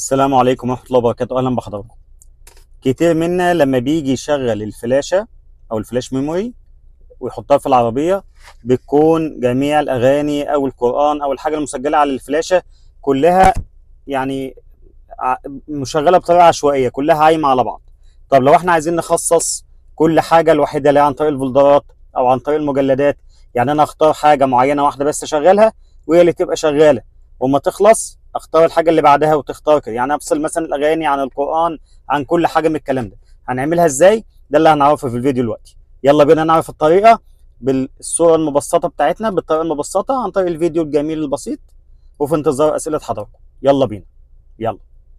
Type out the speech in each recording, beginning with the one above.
السلام عليكم ورحمة الله وبركاته. أهلا بحضراتكم. كتير منا لما بيجي يشغل الفلاشة أو الفلاش ميموري ويحطها في العربية بتكون جميع الأغاني أو القرآن أو الحاجة المسجلة على الفلاشة كلها يعني مشغلة بطريقة عشوائية، كلها عايمة على بعض. طب لو احنا عايزين نخصص كل حاجة الوحيدة اللي هي عن طريق الفولدرات أو عن طريق المجلدات، يعني أنا أختار حاجة معينة واحدة بس أشغلها وهي اللي تبقى شغالة، وما تخلص اختار الحاجه اللي بعدها وتختار كده، يعني افصل مثلا الاغاني عن القران عن كل حاجه من الكلام ده. هنعملها ازاي؟ ده اللي هنعرفه في الفيديو دلوقتي. يلا بينا نعرف الطريقه بالصوره المبسطه بتاعتنا، بالطريقه المبسطه عن طريق الفيديو الجميل البسيط، وفي انتظار اسئله حضراتكم. يلا بينا. يلا.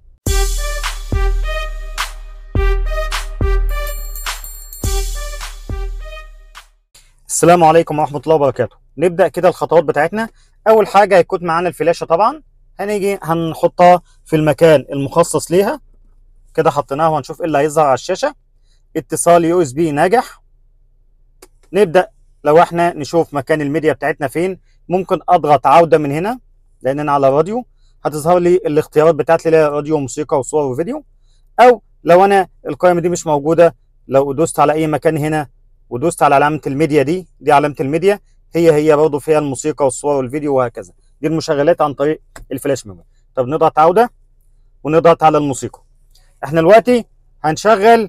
السلام عليكم ورحمه الله وبركاته. نبدا كده الخطوات بتاعتنا. اول حاجه هيكون معانا الفلاشه، طبعا هنيجي هنحطها في المكان المخصص ليها كده. حطيناها وهنشوف ايه اللي هيظهر على الشاشه. اتصال يو اس بي ناجح. نبدا لو احنا نشوف مكان الميديا بتاعتنا فين، ممكن اضغط عوده من هنا لاننا على راديو، هتظهر لي الاختيارات بتاعتي اللي هي راديو وموسيقى وصور وفيديو. او لو انا القائمه دي مش موجوده، لو دوست على اي مكان هنا ودوست على علامه الميديا دي علامه الميديا، هي برضه فيها الموسيقى والصور والفيديو وهكذا. دي المشغلات عن طريق الفلاش ميموري. طب نضغط عوده ونضغط على الموسيقى. احنا دلوقتي هنشغل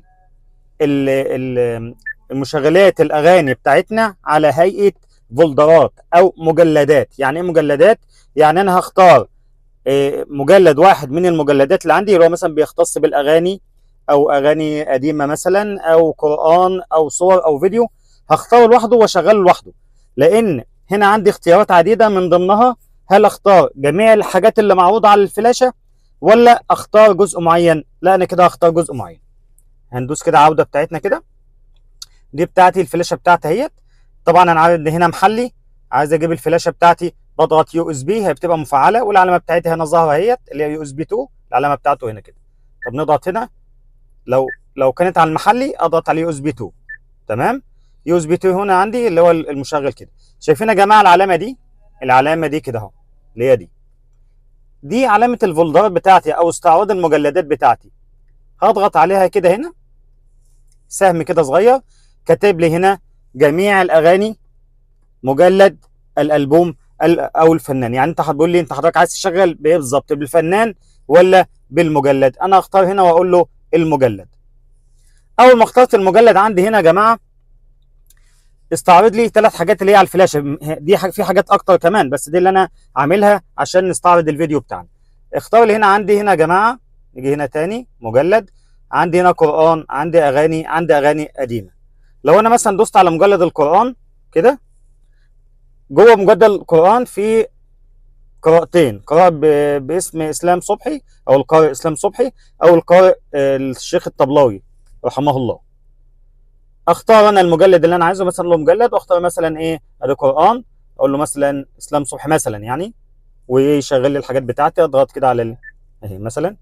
المشغلات الاغاني بتاعتنا على هيئه فولدرات او مجلدات. يعني ايه مجلدات؟ يعني انا هختار مجلد واحد من المجلدات اللي عندي، اللي هو مثلا بيختص بالاغاني او اغاني قديمه مثلا او قران او صور او فيديو، هختاره لوحده واشغله لوحده. لان هنا عندي اختيارات عديده، من ضمنها هل اختار جميع الحاجات اللي معروضه على الفلاشه ولا اختار جزء معين. لا، انا كده هختار جزء معين. هندوس كده عوده بتاعتنا كده. دي بتاعتي الفلاشه بتاعتي اهيت. طبعا انا عارف ان هنا محلي، عايز اجيب الفلاشه بتاعتي بضغط يو اس بي، هي بتبقى مفعله والعلامه بتاعتها هنا ظاهره اهيت اللي هي يو اس بي 2، العلامه بتاعته هنا كده. طب نضغط هنا. لو كانت على المحلي اضغط على يو اس بي 2. تمام. يو اس بي 2 هنا عندي اللي هو المشغل كده. شايفين يا جماعه العلامه دي كده اهو، اللي هي دي علامه الفولدرات بتاعتي او استعراض المجلدات بتاعتي. هضغط عليها كده هنا، سهم كده صغير كاتب لي هنا جميع الاغاني، مجلد، الالبوم او الفنان. يعني انت هتقول لي انت حضرتك عايز تشغل بايه بالظبط، بالفنان ولا بالمجلد؟ انا اختار هنا واقول له المجلد. اول ما اخترت المجلد عندي هنا يا جماعه استعرض لي 3 حاجات اللي هي على الفلاشه. دي في حاجات اكتر كمان، بس دي اللي انا عاملها عشان نستعرض الفيديو بتاعنا. اختار لي هنا عندي هنا يا جماعه، نيجي هنا تاني مجلد، عندي هنا قران، عندي اغاني قديمه. لو انا مثلا دوست على مجلد القران كده، جوه مجلد القران في قراءتين، قراءة باسم اسلام صبحي او القارئ اسلام صبحي او القارئ الشيخ الطبلاوي رحمه الله. اختار انا المجلد اللي انا عايزه، مثلا له مجلد، واختار مثلا ايه القران، اقول له مثلا اسلام صبحي مثلا يعني، ويشغل لي الحاجات بتاعتي. اضغط كده على اهي مثلا.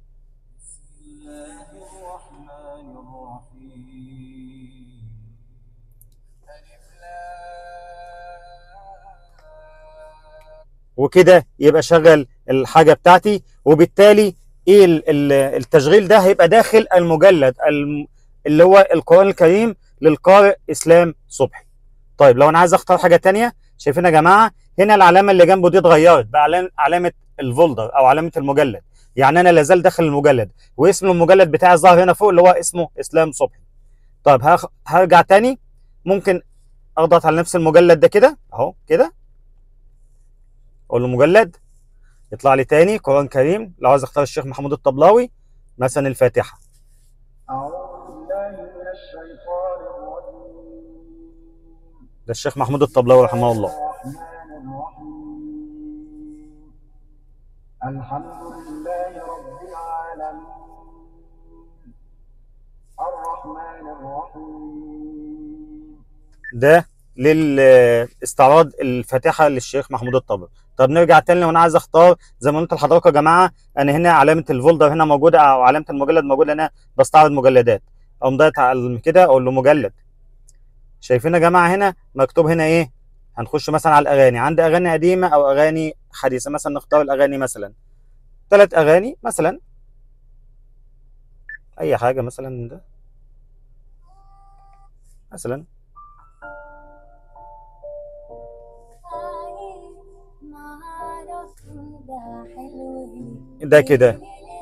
وكده يبقى شغل الحاجه بتاعتي، وبالتالي ايه التشغيل ده هيبقى داخل المجلد اللي هو القرآن الكريم للقارئ اسلام صبحي. طيب لو انا عايز اختار حاجه ثانيه، شايفين يا جماعه هنا العلامه اللي جنبه دي اتغيرت بقى علامه الفولدر او علامه المجلد. يعني انا لازال داخل المجلد واسم المجلد بتاعي ظاهر هنا فوق اللي هو اسمه اسلام صبحي. طيب هرجع تاني، ممكن اضغط على نفس المجلد ده كده اهو كده، اقول له مجلد، يطلع لي تاني قرآن كريم. لو عايز اختار الشيخ محمود الطبلاوي مثلا الفاتحة. أعوذ بالله من الشيطان الرجيم. ده الشيخ محمود الطبلاوي رحمه الله. الحمد لله رب العالمين الرحمن الرحيم. ده للاستعراض الفاتحه للشيخ محمود الطبلاوي. طب نرجع تاني، وانا عايز اختار زي ما قلت لحضراتكم يا جماعه، انا هنا علامه الفولدر هنا موجوده او علامه المجلد موجوده، انا بستعرض مجلدات. اقوم ضغط على كده اقول له مجلد. شايفين يا جماعه هنا مكتوب هنا ايه؟ هنخش مثلا على الاغاني، عندي اغاني قديمه او اغاني حديثه. مثلا نختار الاغاني مثلا 3 اغاني مثلا اي حاجه مثلا من ده مثلا. ده كده.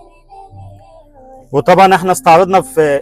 وطبعا احنا استعرضنا في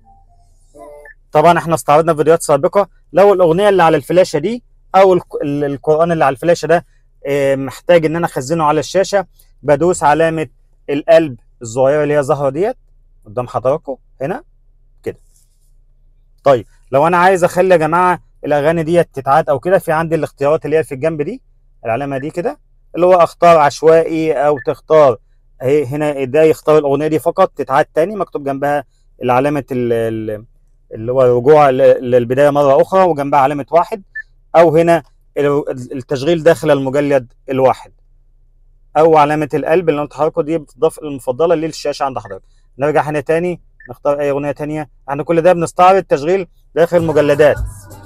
فيديوهات سابقه لو الاغنيه اللي على الفلاشه دي او القران اللي على الفلاشه ده محتاج ان انا اخزنه على الشاشه، بدوس علامه القلب الصغيره اللي هي ظاهره ديت قدام حضراتكم هنا كده. طيب لو انا عايز اخلي يا جماعه الاغاني ديت تتعاد او كده، في عندي الاختيارات اللي هي في الجنب دي، العلامه دي كده، اللي هو اختار عشوائي او تختار اهي هنا، ده يختار الاغنيه دي فقط تتعاد تاني، مكتوب جنبها العلامه اللي هو الرجوع للبدايه مره اخرى وجنبها علامه واحد، او هنا التشغيل داخل المجلد الواحد، او علامه القلب اللي انا حضراتكم دي بتضاف المفضله للشاشه عند حضرتك. نرجع هنا تاني نختار اي اغنيه تانيه. احنا كل ده بنستعرض تشغيل داخل المجلدات،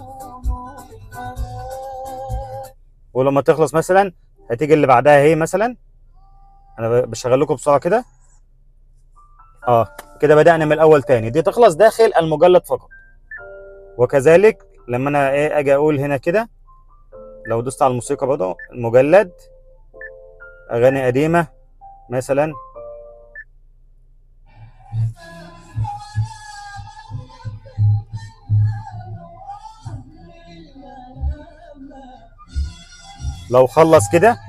ولما تخلص مثلا هتيجي اللي بعدها اهي مثلا. انا بشغل لكم بسرعه كده. كده بدأنا من الاول تاني، دي تخلص داخل المجلد فقط. وكذلك لما انا اجي اقول هنا كده، لو دوست على الموسيقى برضه المجلد اغاني قديمه مثلا، لو خلص كده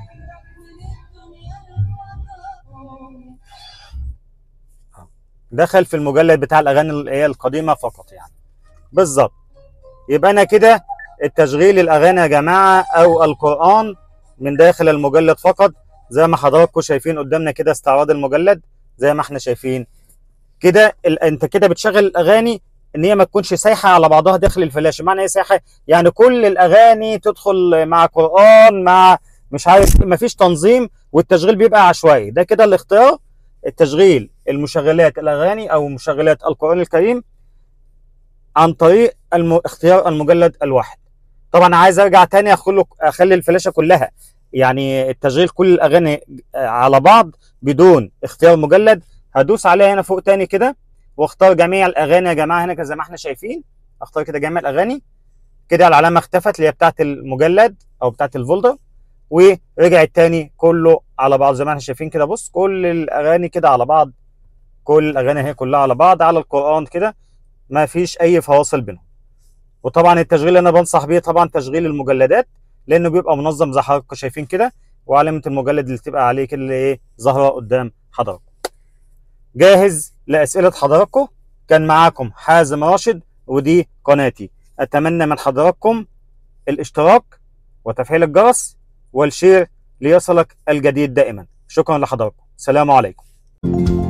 دخل في المجلد بتاع الاغاني اللي هي القديمه فقط يعني. بالظبط. يبقى انا كده التشغيل الاغاني يا جماعه او القران من داخل المجلد فقط، زي ما حضراتكم شايفين قدامنا كده استعراض المجلد زي ما احنا شايفين كده. انت كده بتشغل الاغاني ان هي ما تكونش سايحه على بعضها داخل الفلاشه. معنى ايه سايحه؟ يعني كل الاغاني تدخل مع قران مع مش عارف، ما فيش تنظيم والتشغيل بيبقى عشوائي. ده كده الاختيار، التشغيل المشغلات الاغاني او مشغلات القران الكريم عن طريق اختيار المجلد الواحد. طبعا عايز ارجع تاني اخلي الفلاشه كلها يعني التشغيل كل الاغاني على بعض بدون اختيار مجلد. هدوس عليها هنا فوق تاني كده واختار جميع الاغاني يا جماعه هنا زي ما احنا شايفين. اختار كده جميع الاغاني كده، العلامه اختفت اللي هي بتاعت المجلد او بتاعت الفولدر، ورجعت تاني كله على بعض زي ما احنا شايفين كده. بص كل الاغاني كده على بعض، كل الاغاني هي كلها على بعض على القران كده، ما فيش اي فواصل بينهم. وطبعا التشغيل اللي انا بنصح بيه طبعا تشغيل المجلدات، لانه بيبقى منظم زي حضراتكم شايفين كده، وعلامه المجلد اللي تبقى عليه كده اللي ايه ظاهره قدام حضراتكم. جاهز لاسئله حضراتكم. كان معاكم حازم راشد ودي قناتي. اتمنى من حضراتكم الاشتراك وتفعيل الجرس والشير ليصلك الجديد دائما. شكرا لحضراتكم، السلام عليكم.